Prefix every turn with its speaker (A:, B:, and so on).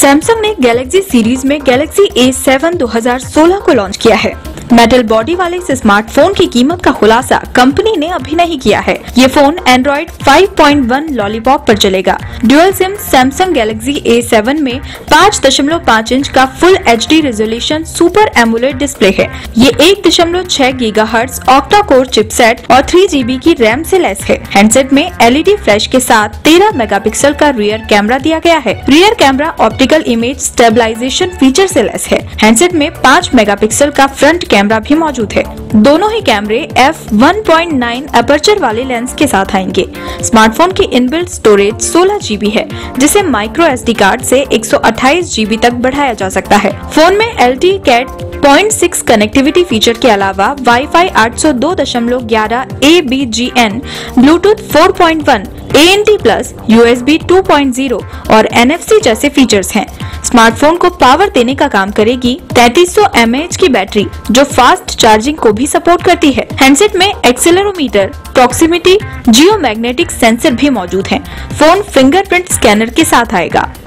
A: Samsung ने Galaxy series में Galaxy A7 2016 को लॉन्च किया है। मेटल बॉडी वाले इस स्मार्टफोन की कीमत का खुलासा कंपनी ने अभी नहीं किया है। ये फोन एंड्रॉइड 5.1 लॉलीपॉप पर चलेगा। Dual SIM Samsung Galaxy A7 में 5.5 इंच का full HD resolution super AMOLED display है। ये 1.6 गीगाहर्ट्ज ऑक्टा कोर चिपसेट और 3 GB की रैम से लैस है। हैंडसेट में LED फ्लैश के साथ 13 मेगापिक्सल का रियर कैमरा दिया गया है। Rear camera optical image stabilisation feature से लैस है। हैंडसेट में 5 मेगापिक्सल का फ्रंट कैमरा भी मौजूद है। दोनों ही कैमरे f1.9 अपर्चर वाले लेंस के साथ आएंगे। स्मार्टफोन की इनबिल्ट स्टोरेज 16 GB है, जिसे माइक्रो SD कार्ड से 128 GB तक बढ़ाया जा सकता है। फोन में LTE Cat 0.6 कनेक्टिविटी फीचर के अलावा WiFi 802.11 ABGN, Bluetooth 4.1, ANT+, USB 2.0 और NFC जैसे फीचर्स हैं। स्मार्टफोन को पावर देने का काम करेगी 3300 mAh की बैटरी, जो फास्ट चार्जिंग को भी सपोर्ट करती है। हैंडसेट में एक्सेलेरोमीटर, प्रॉक्सिमिटी, जियोमैग्नेटिक सेंसर भी मौजूद हैं। फोन फिंगरप्रिंट स्कैनर के साथ आएगा।